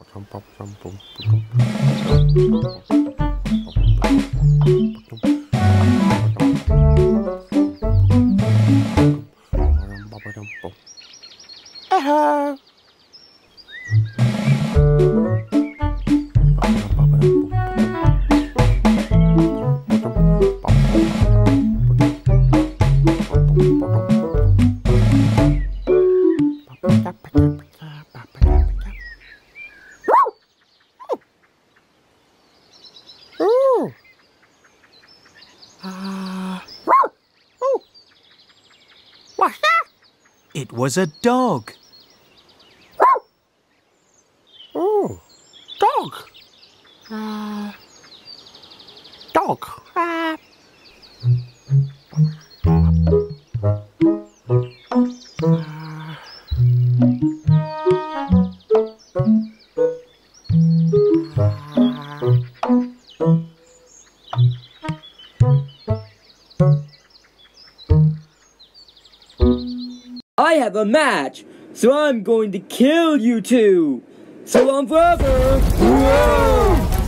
What's that? It was a dog. Oh, dog. Dog. I have a match, so I'm going to kill you two. So long forever. Whoa!